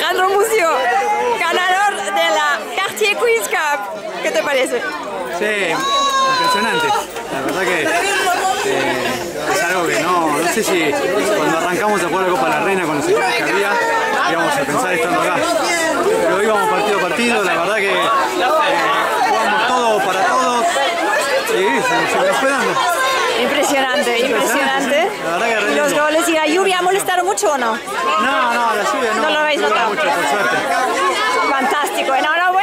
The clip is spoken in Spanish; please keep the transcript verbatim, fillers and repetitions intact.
Alejandro Mucio, ganador de la Cartier Quiz Cup. ¿Qué te parece? Sí, impresionante. La verdad que eh, es algo que no, no sé si cuando arrancamos a jugar la Copa de la Reina con los equipos que había, íbamos a pensar estando acá. Pero íbamos partido a partido, la verdad que eh, jugamos todo para todos y se, se nos fue dando. Impresionante, impresionante. La verdad que ¿Y los goles y la lluvia ha molestado mucho o no? No, no, la lluvia no. No lo habéis no notado. mucho, por suerte. Fantástico. Enhorabuena.